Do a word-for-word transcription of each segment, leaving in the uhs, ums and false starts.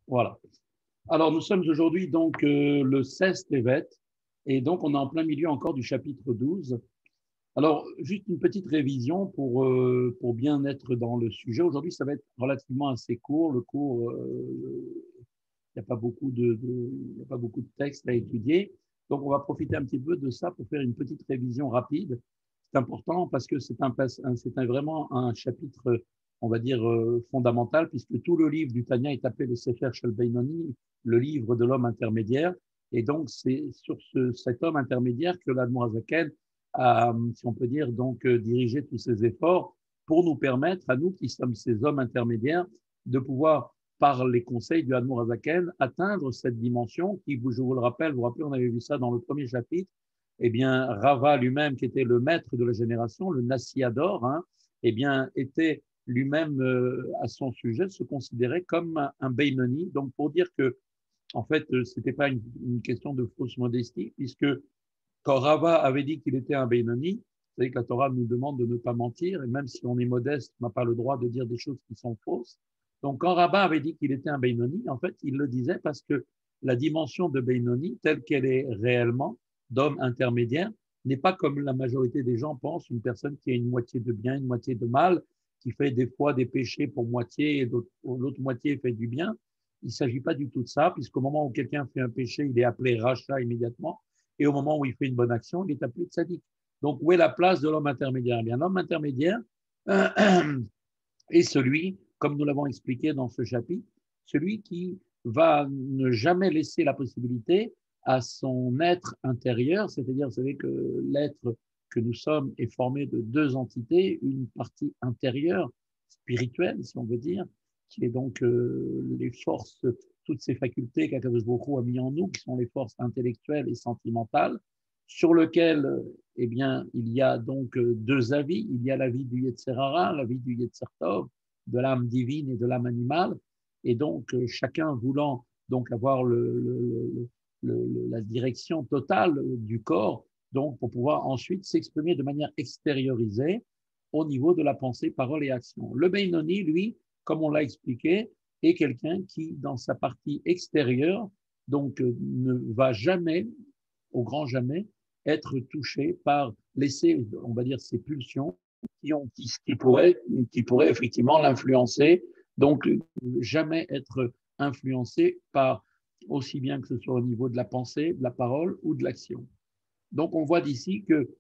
Voilà. Alors, nous sommes aujourd'hui donc euh, le seize Tevet, et donc on est en plein milieu encore du chapitre douze. Alors, juste une petite révision pour, euh, pour bien être dans le sujet. Aujourd'hui, ça va être relativement assez court. Le cours, euh, il n'y a pas beaucoup de, de, il n'y a pas beaucoup de textes à étudier. Donc, on va profiter un petit peu de ça pour faire une petite révision rapide. C'est important parce que c'est un, c'est un, vraiment un chapitre, on va dire, euh, fondamental, puisque tout le livre du Tanya est appelé le Sefer Shel Beinoni, le livre de l'homme intermédiaire. Et donc, c'est sur ce, cet homme intermédiaire que l'Admor Hazaken a, si on peut dire, donc, euh, dirigé tous ses efforts pour nous permettre, à nous qui sommes ces hommes intermédiaires, de pouvoir par les conseils du Admor Hazaken, atteindre cette dimension qui, je vous le rappelle, vous vous rappelez, on avait vu ça dans le premier chapitre, eh bien, Rava lui-même, qui était le maître de la génération, le Nassiador, hein, eh bien, était lui-même, euh, à son sujet, se considérait comme un, un Beinoni. Donc, pour dire que, en fait, ce n'était pas une, une question de fausse modestie, puisque quand Rava avait dit qu'il était un Beinoni, vous savez que la Torah nous demande de ne pas mentir, et même si on est modeste, on n'a pas le droit de dire des choses qui sont fausses. Donc, quand Rava avait dit qu'il était un Beinoni, en fait, il le disait parce que la dimension de Beinoni, telle qu'elle est réellement, d'homme intermédiaire, n'est pas comme la majorité des gens pensent, une personne qui a une moitié de bien, une moitié de mal, qui fait des fois des péchés pour moitié et l'autre moitié fait du bien. Il ne s'agit pas du tout de ça, puisqu'au moment où quelqu'un fait un péché, il est appelé rachat immédiatement, et au moment où il fait une bonne action, il est appelé tzaddik. Donc, où est la place de l'homme intermédiaire? Eh bien, l'homme intermédiaire est celui, comme nous l'avons expliqué dans ce chapitre, celui qui va ne jamais laisser la possibilité à son être intérieur, c'est-à-dire, vous savez que l'être que nous sommes est formé de deux entités, une partie intérieure, spirituelle, si on veut dire, qui est donc euh, les forces, toutes ces facultés qu'Akadosh Baruch Hu a mis en nous, qui sont les forces intellectuelles et sentimentales, sur lequel, eh bien, il y a donc deux avis. Il y a l'avis du Yetzer Hara, l'avis du Yetzer Tov, de l'âme divine et de l'âme animale. Et donc, chacun voulant donc avoir le, le, le, le, la direction totale du corps, donc pour pouvoir ensuite s'exprimer de manière extériorisée au niveau de la pensée, parole et action. Le Beinoni, lui, comme on l'a expliqué, est quelqu'un qui, dans sa partie extérieure, donc ne va jamais, au grand jamais, être touché par laisser, on va dire, ces pulsions qui, ont, qui, qui, pourraient, qui pourraient effectivement l'influencer. Donc, jamais être influencé par, aussi bien que ce soit au niveau de la pensée, de la parole ou de l'action. Donc, on voit d'ici que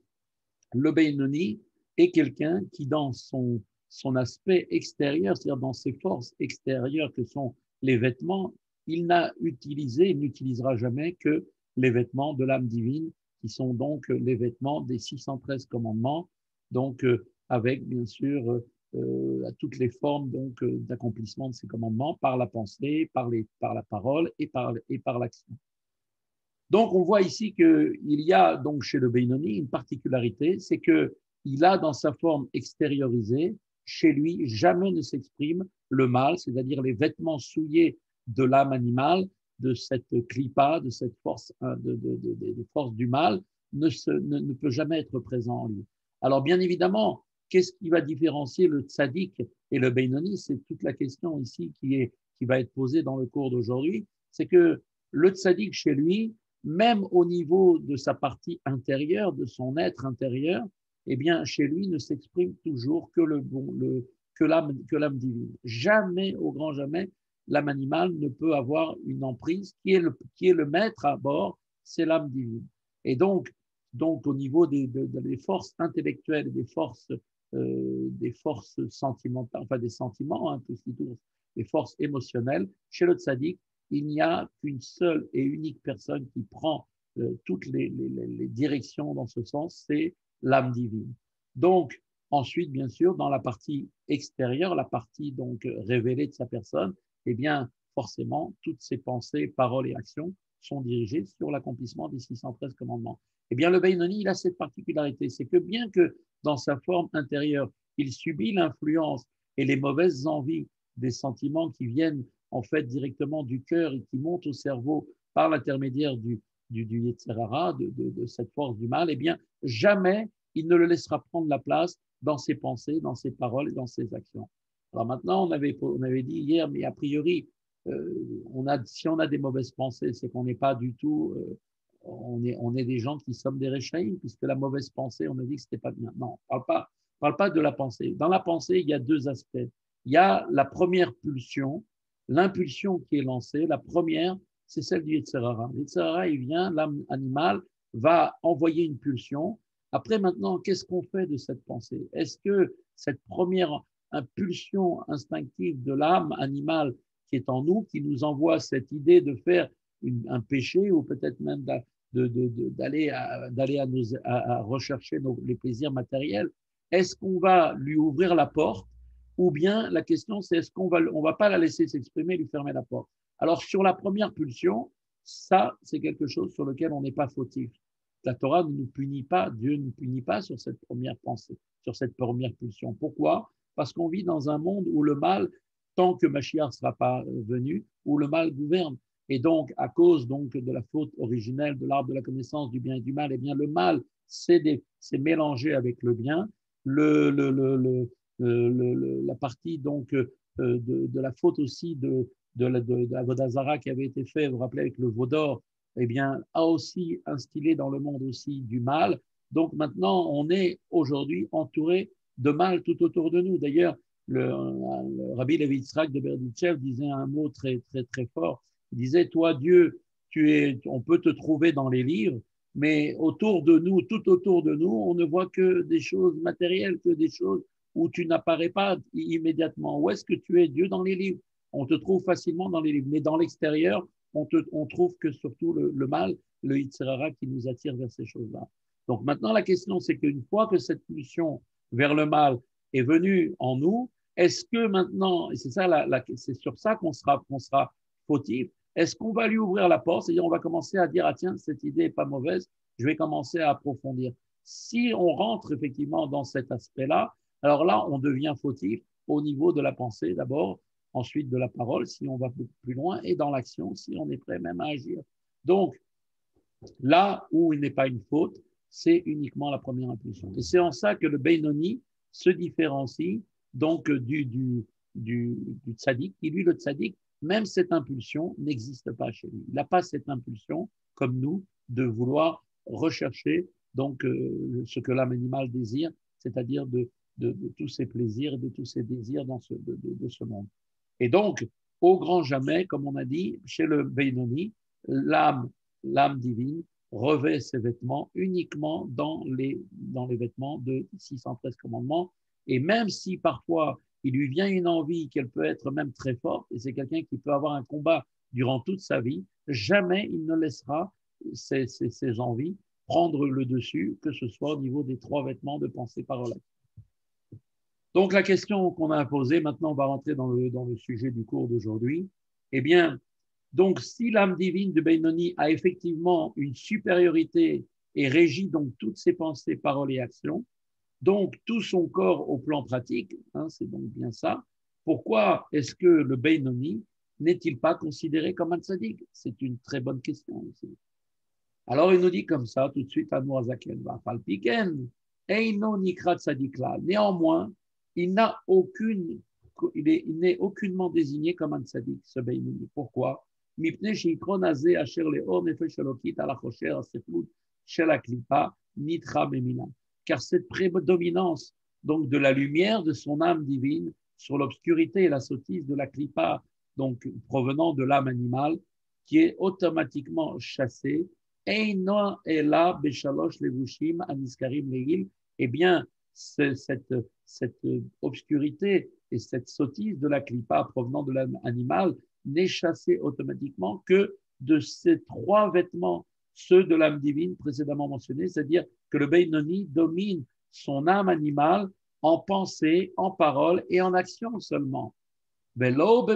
le Beinoni est quelqu'un qui, dans son, son aspect extérieur, c'est-à-dire dans ses forces extérieures que sont les vêtements, il n'a utilisé, il n'utilisera jamais que les vêtements de l'âme divine, qui sont donc les vêtements des six cent treize commandements, donc euh, avec bien sûr euh, à toutes les formes donc euh, d'accomplissement de ces commandements par la pensée, par, les, par la parole et par, et par l'action. Donc, on voit ici qu'il y a donc chez le Beinoni une particularité, c'est qu'il a dans sa forme extériorisée, chez lui, jamais ne s'exprime le mal, c'est-à-dire les vêtements souillés de l'âme animale, de cette clipa, de cette force, de, de, de, de force du mal, ne, se, ne, ne peut jamais être présent en lui. Alors, bien évidemment, qu'est-ce qui va différencier le tzaddik et le Beinoni? C'est toute la question ici qui, est, qui va être posée dans le cours d'aujourd'hui. C'est que le tzaddik, chez lui, même au niveau de sa partie intérieure, de son être intérieur, eh bien, chez lui ne s'exprime toujours que le bon, le, que l'âme, que l'âme divine. Jamais, au grand jamais, l'âme animale ne peut avoir une emprise. Qui est le, qui est le maître à bord, c'est l'âme divine. Et donc, donc au niveau des, de, de, des forces intellectuelles et des forces, euh, des forces sentimentales, enfin des sentiments, hein, tout ce qui tourne, des forces émotionnelles, chez le tzaddik, il n'y a qu'une seule et unique personne qui prend euh, toutes les, les, les directions dans ce sens, c'est l'âme divine. Donc, ensuite, bien sûr, dans la partie extérieure, la partie donc révélée de sa personne, eh bien, forcément, toutes ses pensées, paroles et actions sont dirigées sur l'accomplissement des six cent treize commandements. Eh bien, le Beinoni, il a cette particularité, c'est que bien que dans sa forme intérieure, il subit l'influence et les mauvaises envies des sentiments qui viennent en fait directement du cœur et qui montent au cerveau par l'intermédiaire du, du, du Yetzer Hara, de, de, de cette force du mal, eh bien, jamais il ne le laissera prendre la place dans ses pensées, dans ses paroles et dans ses actions. Alors maintenant, on avait, on avait dit hier, mais a priori, euh, on a, si on a des mauvaises pensées, c'est qu'on n'est pas du tout, euh, on, est, on est des gens qui sommes des réchaïm, puisque la mauvaise pensée, on a dit que c'était pas bien. Non, parle pas, parle pas de la pensée. Dans la pensée, il y a deux aspects. Il y a la première pulsion, l'impulsion qui est lancée. La première, c'est celle du Yetzer hara. Le Yetzer hara, il vient, l'âme animale va envoyer une pulsion. Après, maintenant, qu'est-ce qu'on fait de cette pensée? Est-ce que cette première impulsion instinctive de l'âme animale qui est en nous, qui nous envoie cette idée de faire une, un péché ou peut-être même d'aller de, de, de, d'aller à, d'aller à, nos, à, à rechercher nos, les plaisirs matériels, est-ce qu'on va lui ouvrir la porte ou bien la question c'est est-ce qu'on va on va pas la laisser s'exprimer et lui fermer la porte? Alors sur la première pulsion, ça c'est quelque chose sur lequel on n'est pas fautif. La Torah ne nous punit pas, Dieu ne nous punit pas sur cette première pensée, sur cette première pulsion. Pourquoi? Parce qu'on vit dans un monde où le mal, tant que Mashiach ne sera pas venu, où le mal gouverne. Et donc, à cause donc de la faute originelle de l'arbre de la connaissance du bien et du mal, eh bien, le mal s'est mélangé avec le bien. Le, le, le, le, le la partie donc de, de, la faute aussi de, de, la, de, de la Vodazara qui avait été faite, vous vous rappelez, avec le veau d'or, eh bien, a aussi instillé dans le monde aussi du mal. Donc maintenant, on est aujourd'hui entouré de mal tout autour de nous. D'ailleurs, le, le Rabbi Levi Yitzhak de Berditchev disait un mot très, très, très fort. Il disait, toi, Dieu, tu es, on peut te trouver dans les livres, mais autour de nous, tout autour de nous, on ne voit que des choses matérielles, que des choses où tu n'apparais pas immédiatement. Où est-ce que tu es, Dieu, dans les livres? On te trouve facilement dans les livres, mais dans l'extérieur, on, te, on trouve que surtout le, le mal, le Yetzer hara qui nous attire vers ces choses-là. Donc maintenant, la question, c'est qu'une fois que cette pulsion vers le mal est venue en nous, est-ce que maintenant, et c'est ça, la, la, c'est sur ça qu'on sera, qu'on sera fautif, est-ce qu'on va lui ouvrir la porte, c'est-à-dire on va commencer à dire, ah tiens, cette idée n'est pas mauvaise, je vais commencer à approfondir. Si on rentre effectivement dans cet aspect-là, alors là, on devient fautif au niveau de la pensée d'abord, ensuite de la parole, si on va beaucoup plus loin, et dans l'action, si on est prêt même à agir. Donc, là où il n'est pas une faute, c'est uniquement la première impulsion. Et c'est en ça que le Beinoni se différencie donc du, du, du, du tzaddik, qui lui, le tzaddik, même cette impulsion n'existe pas chez lui. Il n'a pas cette impulsion, comme nous, de vouloir rechercher donc euh, ce que l'âme animale désire, c'est-à-dire de, de, de tous ses plaisirs et de tous ses désirs dans ce, de, de, de ce monde. Et donc, au grand jamais, comme on a dit, chez le Beinoni, l'âme, l'âme divine revêt ses vêtements uniquement dans les, dans les vêtements de six cent treize commandements. Et même si parfois il lui vient une envie qu'elle peut être même très forte, et c'est quelqu'un qui peut avoir un combat durant toute sa vie, jamais il ne laissera ces, ces, ces envies prendre le dessus, que ce soit au niveau des trois vêtements de pensée, parole. Donc la question qu'on a posée, maintenant on va rentrer dans le, dans le sujet du cours d'aujourd'hui, eh bien, donc si l'âme divine de Beinoni a effectivement une supériorité et régit donc toutes ses pensées, paroles et actions, donc tout son corps au plan pratique, hein, c'est donc bien ça, pourquoi est-ce que le Beinoni n'est-il pas considéré comme un tzaddik? C'est une très bonne question aussi. Alors il nous dit comme ça tout de suite à Noazaken, Eino nikra tzaddik la. Néanmoins, il n'a aucune, il est, il n'est aucunement désigné comme un tzaddik, ce Beinoni. Pourquoi? Mipnei sheikron azeh asher leor nefesh elokit ala chosher aseflut shel haklipa nitra memina. Car cette prédominance donc de la lumière de son âme divine sur l'obscurité et la sottise de la klipa, donc provenant de l'âme animale, qui est automatiquement chassée, Eino ela beshalosh levushim aniskarim leil, eh bien, cette, cette obscurité et cette sottise de la klipa provenant de l'âme animale n'est chassée automatiquement que de ces trois vêtements, ceux de l'âme divine précédemment mentionnés, c'est-à-dire que le Beinoni domine son âme animale en pensée, en parole et en action seulement. Mais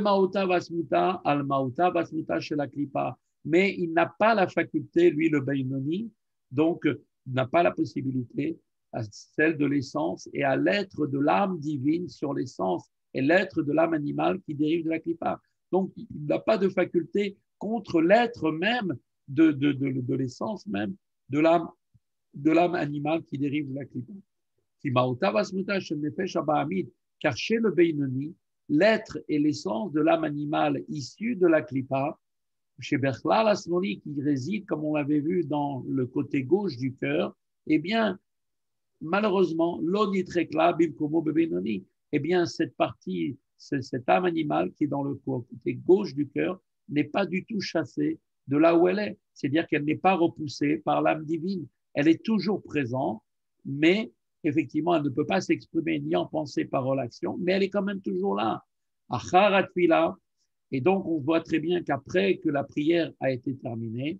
il n'a pas la faculté, lui le Beinoni, donc n'a pas la possibilité à celle de l'essence et à l'être de l'âme divine sur l'essence et l'être de l'âme animale qui dérive de la klipa. Donc il n'a pas de faculté contre l'être même de, de, de, de l'essence même de l'âme de l'âme animale qui dérive de la klipa. Car chez le Beinoni, l'être et l'essence de l'âme animale issue de la klipa, chez Berchlal Asmoni, qui réside, comme on l'avait vu, dans le côté gauche du cœur, eh bien, malheureusement, l'onitrekla bimkomo bebenoni, eh bien, cette partie, cette âme animale qui est dans le côté gauche du cœur, n'est pas du tout chassée de là où elle est. C'est-à-dire qu'elle n'est pas repoussée par l'âme divine. Elle est toujours présente, mais effectivement, elle ne peut pas s'exprimer ni en pensée, parole, action, mais elle est quand même toujours là. Acharatfila. Et donc, on voit très bien qu'après que la prière a été terminée,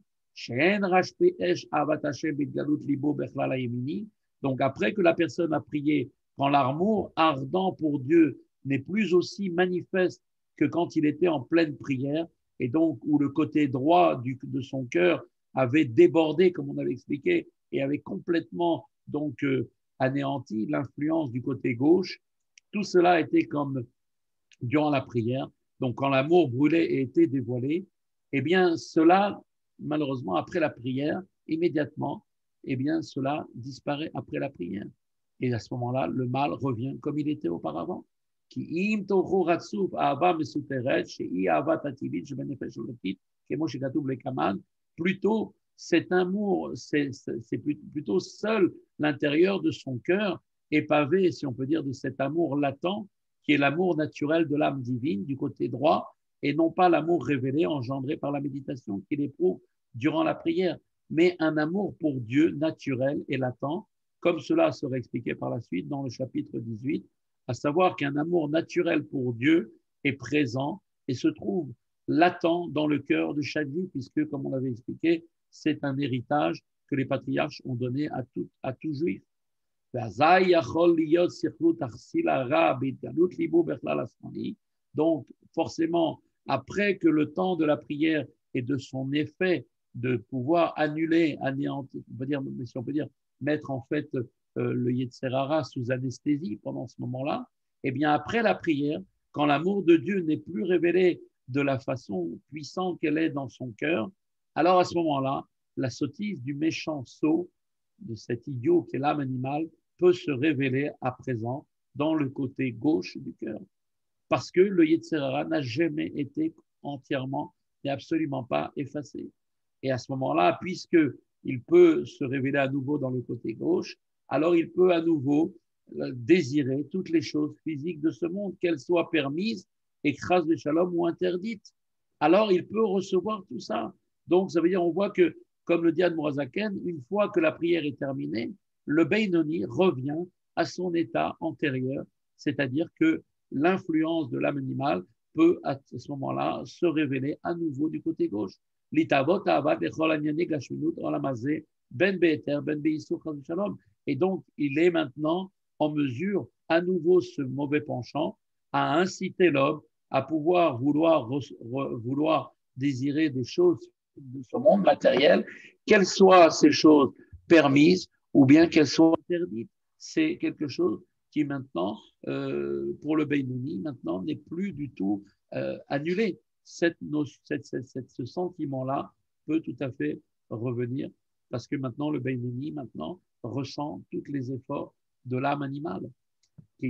donc après que la personne a prié, quand l'amour ardent pour Dieu n'est plus aussi manifeste que quand il était en pleine prière, et donc où le côté droit du, de son cœur avait débordé, comme on avait expliqué, et avait complètement donc euh, anéanti l'influence du côté gauche, tout cela était comme durant la prière. Donc, quand l'amour brûlait et était dévoilé, eh bien, cela, malheureusement, après la prière, immédiatement, eh bien, cela disparaît après la prière. Et à ce moment-là, le mal revient comme il était auparavant. Plutôt, cet amour, c'est, c'est plutôt seul l'intérieur de son cœur est pavé, si on peut dire, de cet amour latent qui est l'amour naturel de l'âme divine du côté droit, et non pas l'amour révélé, engendré par la méditation qu'il éprouve durant la prière, mais un amour pour Dieu naturel et latent, comme cela sera expliqué par la suite dans le chapitre dix-huit, à savoir qu'un amour naturel pour Dieu est présent et se trouve latent dans le cœur de chaque vie, puisque, comme on l'avait expliqué, c'est un héritage que les patriarches ont donné à tout, à tout juif. Donc, forcément, après que le temps de la prière et de son effet de pouvoir annuler, anéantir, on peut dire, si on peut dire, mettre en fait euh, le Yetzer Hara sous anesthésie pendant ce moment-là, eh bien, après la prière, quand l'amour de Dieu n'est plus révélé de la façon puissante qu'elle est dans son cœur, alors à ce moment-là, la sottise du méchant sot, de cet idiot qui est l'âme animale, peut se révéler à présent dans le côté gauche du cœur. Parce que le Yetzer Hara n'a jamais été entièrement et absolument pas effacé. Et à ce moment-là, puisqu'il peut se révéler à nouveau dans le côté gauche, alors il peut à nouveau désirer toutes les choses physiques de ce monde, qu'elles soient permises, écrases de shalom ou interdites. Alors il peut recevoir tout ça. Donc ça veut dire, on voit que, comme le dit Admorazaken, une fois que la prière est terminée, le Beinoni revient à son état antérieur, c'est-à-dire que l'influence de l'âme animale peut à ce moment-là se révéler à nouveau du côté gauche. Et donc, il est maintenant en mesure, à nouveau, ce mauvais penchant, à inciter l'homme à pouvoir vouloir, vouloir désirer des choses de ce monde matériel, qu'elles soient ces choses permises ou bien qu'elles soient interdites. C'est quelque chose qui maintenant, euh, pour le Beinoni, maintenant n'est plus du tout euh, annulé. Cette, cette, cette, cette, ce sentiment-là peut tout à fait revenir parce que maintenant le Beinoni maintenant ressent tous les efforts de l'âme animale. Et,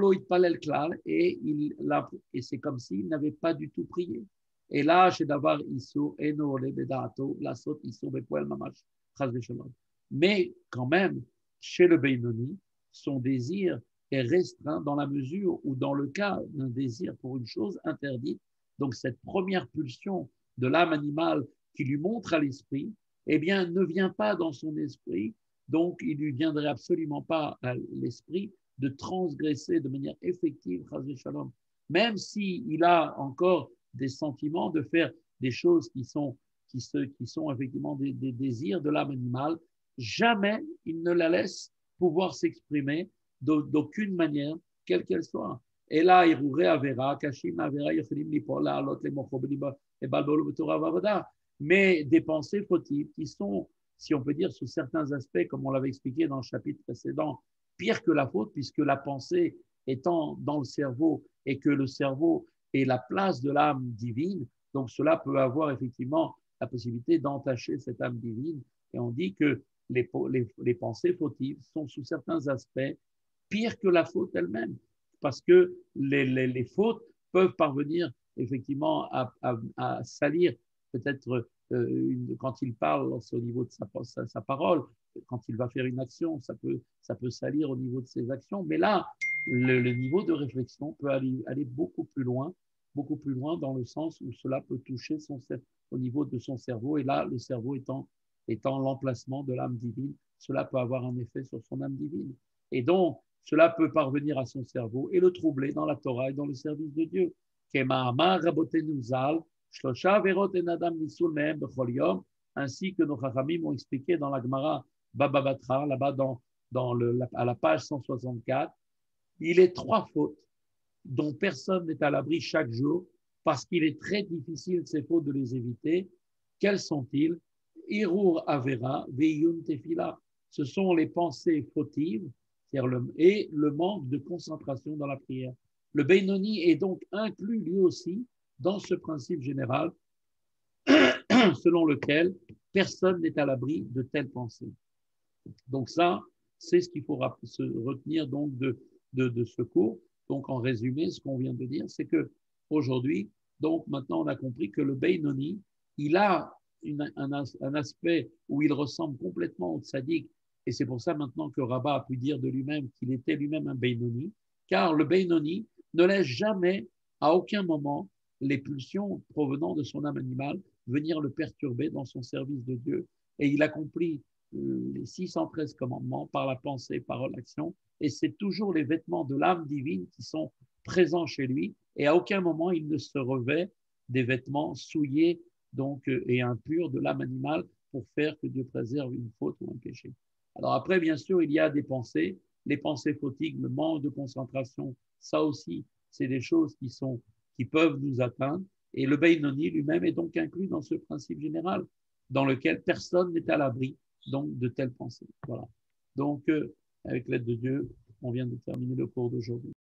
il, et c'est comme s'il n'avait pas du tout prié. Et là, chez Davar Issur, Eno le Bedato, la Sot Issur Bepoel Mamash, mais quand même, chez le Beinoni, son désir est restreint dans la mesure où, dans le cas d'un désir pour une chose interdite, donc cette première pulsion de l'âme animale qui lui montre à l'esprit, eh bien, ne vient pas dans son esprit, donc il ne lui viendrait absolument pas à l'esprit de transgresser de manière effective, shalom, même s'il a encore des sentiments de faire des choses qui sont, qui se, qui sont effectivement des, des désirs de l'âme animale, jamais il ne la laisse pouvoir s'exprimer d'aucune manière, quelle qu'elle soit. Et là, Iruré Avera, Kashim Avera, Yochelim Lipola, Alot le Mochobeliba, et Balbolo Betora Vavada, mais des pensées fautives qui sont, si on peut dire, sous certains aspects, comme on l'avait expliqué dans le chapitre précédent, pire que la faute, puisque la pensée étant dans le cerveau et que le cerveau est la place de l'âme divine, donc cela peut avoir effectivement la possibilité d'entacher cette âme divine. Et on dit que les, les, les pensées fautives sont sous certains aspects pires que la faute elle-même. parce que les, les, les fautes peuvent parvenir effectivement à, à, à salir peut-être euh, une, quand il parle, c'est au niveau de sa, sa, sa parole, quand il va faire une action, ça peut, ça peut salir au niveau de ses actions, mais là, le, le niveau de réflexion peut aller, aller beaucoup plus loin, beaucoup plus loin dans le sens où cela peut toucher son, au niveau de son cerveau, et là, le cerveau étant, étant l'emplacement de l'âme divine, cela peut avoir un effet sur son âme divine. Et donc, cela peut parvenir à son cerveau et le troubler dans la Torah et dans le service de Dieu. Ainsi que nos chachamim ont expliqué dans la Gemara Baba Batra, là-bas dans, dans le, à la page cent soixante-quatre, il est trois fautes dont personne n'est à l'abri chaque jour parce qu'il est très difficile, ces fautes, de les éviter. Quelles sont-ils? Irur Avera, Veyun Tefila. Ce sont les pensées fautives le, et le manque de concentration dans la prière. Le Beinoni est donc inclus lui aussi dans ce principe général selon lequel personne n'est à l'abri de telles pensées. Donc ça, c'est ce qu'il faut se retenir donc de, de, de ce cours. Donc en résumé, ce qu'on vient de dire, c'est que aujourd'hui, donc maintenant on a compris que le Beinoni, il a une, un, un aspect où il ressemble complètement au tzaddik, et c'est pour ça maintenant que Rabbah a pu dire de lui-même qu'il était lui-même un Beinoni, car le Beinoni ne laisse jamais, à aucun moment, les pulsions provenant de son âme animale venir le perturber dans son service de Dieu, et il accomplit les six cent treize commandements par la pensée, parole, action, et c'est toujours les vêtements de l'âme divine qui sont présents chez lui, et à aucun moment il ne se revêt des vêtements souillés donc, et impurs de l'âme animale pour faire que Dieu préserve une faute ou un péché. Alors après, bien sûr, il y a des pensées, les pensées fautives, le manque de concentration, ça aussi, c'est des choses qui, sont, qui peuvent nous atteindre, et le Beinoni lui-même est donc inclus dans ce principe général, dans lequel personne n'est à l'abri donc de telles pensées. Voilà. Donc, euh, avec l'aide de Dieu, on vient de terminer le cours d'aujourd'hui.